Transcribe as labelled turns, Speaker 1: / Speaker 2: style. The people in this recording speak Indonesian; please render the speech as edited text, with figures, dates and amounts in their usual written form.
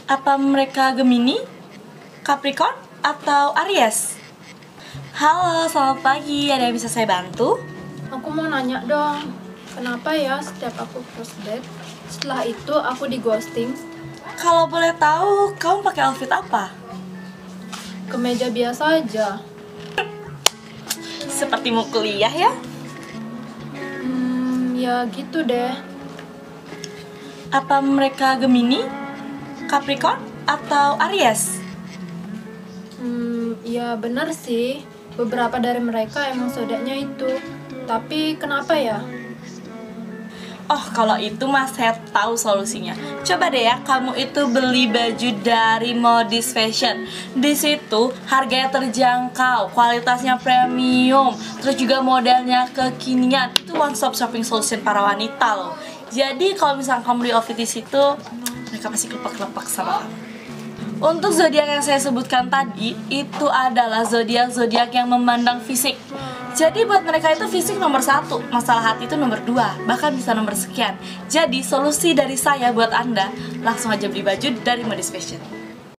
Speaker 1: Apa mereka Gemini, Capricorn, atau Aries? Halo, selamat pagi. Ada yang bisa saya bantu?
Speaker 2: Aku mau nanya dong, kenapa ya setiap aku first date, setelah itu aku di ghosting?
Speaker 1: Kalau boleh tahu, kamu pakai outfit apa?
Speaker 2: Kemeja biasa aja.
Speaker 1: Seperti mau kuliah ya?
Speaker 2: Ya gitu deh.
Speaker 1: Apa mereka Gemini, Capricorn, atau Aries?
Speaker 2: Ya benar sih, beberapa dari mereka emang zodiaknya itu. Tapi kenapa ya?
Speaker 1: Oh, kalau itu mas saya tahu solusinya. Coba deh ya, kamu itu beli baju dari Modis Fashion. Di situ harganya terjangkau, kualitasnya premium, terus juga modelnya kekinian. Itu one stop shopping solution para wanita loh. Jadi kalau misalnya kamu beli outfit di situ, mereka pasti kelepak-kelepak sama kamu. Untuk zodiak yang saya sebutkan tadi, itu adalah zodiak-zodiak yang memandang fisik. Jadi buat mereka itu fisik nomor 1, masalah hati itu nomor 2, bahkan bisa nomor sekian. Jadi solusi dari saya buat Anda, langsung aja beli baju dari Modis Fashion.